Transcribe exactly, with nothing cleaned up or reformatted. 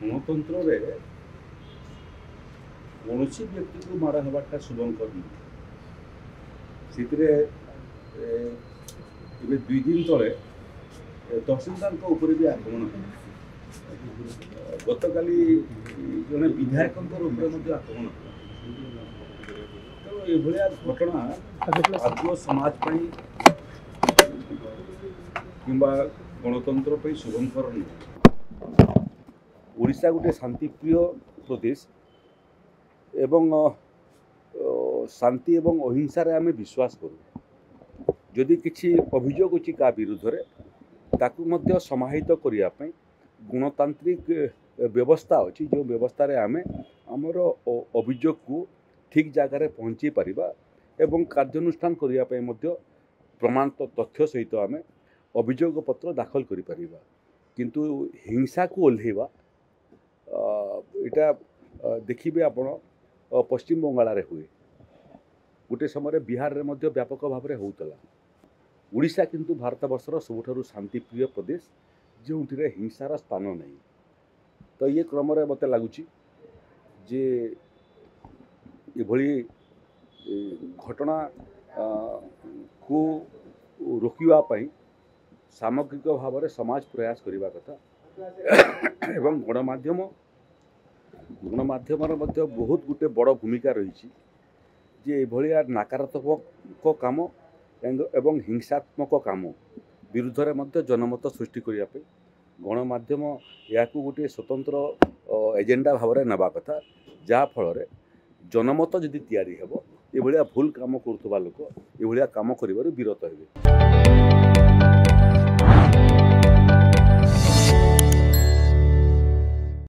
गणतंत्र कौन व्यक्ति को माड़ हवाटा शुभंकर नुह से दुई दिन तले तहसीलदार भी आक्रमण गत काली जड़े विधायक आक्रमण तो ये घटना आदौ समाज कि गणतंत्र पर शुभंकर नुह। ओडिशा गोटे शांतिप्रिय प्रदेश एवं शांति एवं अहिंसा रे आमे विश्वास करूँ। जदि किसी अभियोग अच्छी का विरुद्ध ताकू मध्य समाहित करने गणतांत्रिक व्यवस्था अच्छी जो व्यवस्था रे आमे आमर अभियोग को ठीक जगह पहुँची पारिबा एवं कार्यानुष्ठान करने मध्य प्रमाण तथ्य सहित आमे अभियोग पत्र दाखल करि परिबा। किंतु हिंसा को ओल्हेवा इटा देखिए आपण पश्चिम बंगाल रे हुए गोटे समय बिहार रे मध्य व्यापक भाव में होता। ओडिशा किंतु भारत वर्षर सबुठारु शांतिप्रिय प्रदेश जो हिंसार स्थान नहीं। तो ये क्रम मत लगुच जे ये घटना को रोकवाई सामग्रिक भाव में समाज प्रयास करने कथा एवं गणमाध्यम गणमाध्यम बहुत गोटे बड़ भूमिका रही जे ये नकारात्मक काम एवं हिंसात्मक काम विरुद्ध में जनमत सृष्टि करने गणमाध्यम या गोटे स्वतंत्र एजेंडा भाव में नवा कथा जहाँ फल जनमत जदि तैयारी हेब ये भूल काम करुवा लोक ये काम कर विरत हे।